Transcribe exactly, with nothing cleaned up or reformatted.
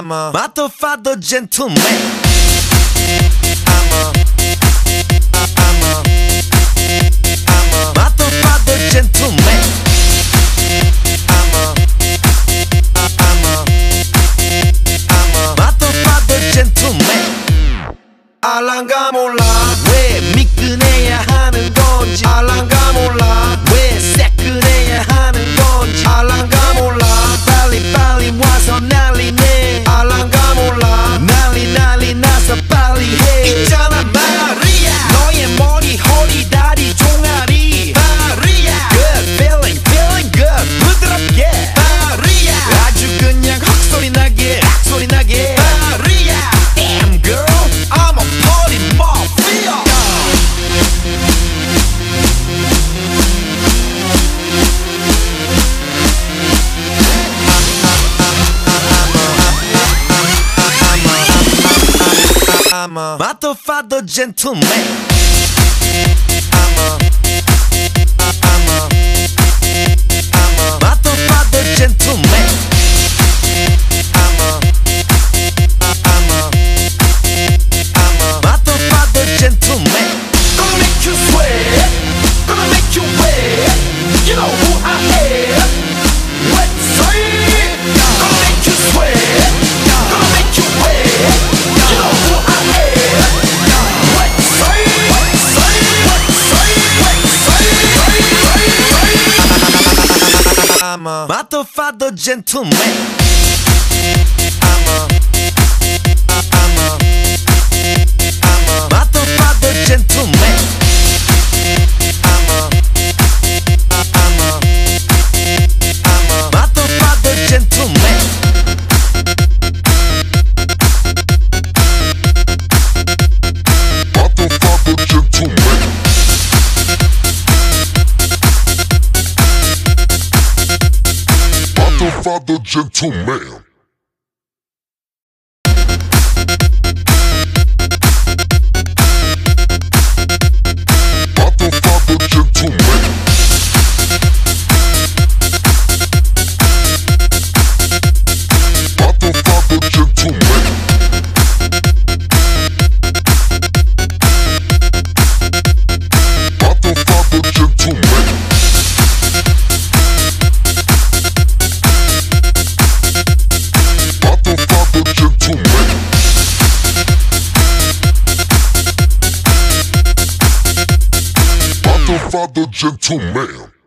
I'm a motherfucker gentleman. I'm a, I'm a, I'm a motherfucker gentleman. I'm a, I'm a, I'm a motherfucker gentleman. 알랑가 몰라 왜 미끈해야 하는 건지, 알랑가 몰라 왜 새끈해야 하는 건지, 알랑가 몰라 빨리 빨리 와서 난리네, 알랑가 몰라 난리 난리 나서 빨리 해. 있잖아 마리아 너의 머리 허리 다리 종아리 마리아 good feeling feeling good 부드럽게 마리아 아주 그냥 헉소리 나게 악소리 나게 마리아 damn girl I'm a party mafia. I'm a motherfucker gentleman. I'm a, I'm a, I'm a motherfucker gentleman. I'm a, I'm a, I'm a motherfucker gentleman. Gonna make you sweat, gonna make you wet. You know who I am. Let's say it. Gonna make you sweat, gonna make you wet. You know who I am. Let's say it. Let's say it. Let's say it. Let's say it. I'm a motherfucker gentleman. I'm a, I'm a, I'm a motherfucker gentleman. I'm a, I'm a, I'm a motherfucker gentleman. Motherfucker gentleman. Motherfucker gentleman. Motherfucker gentleman.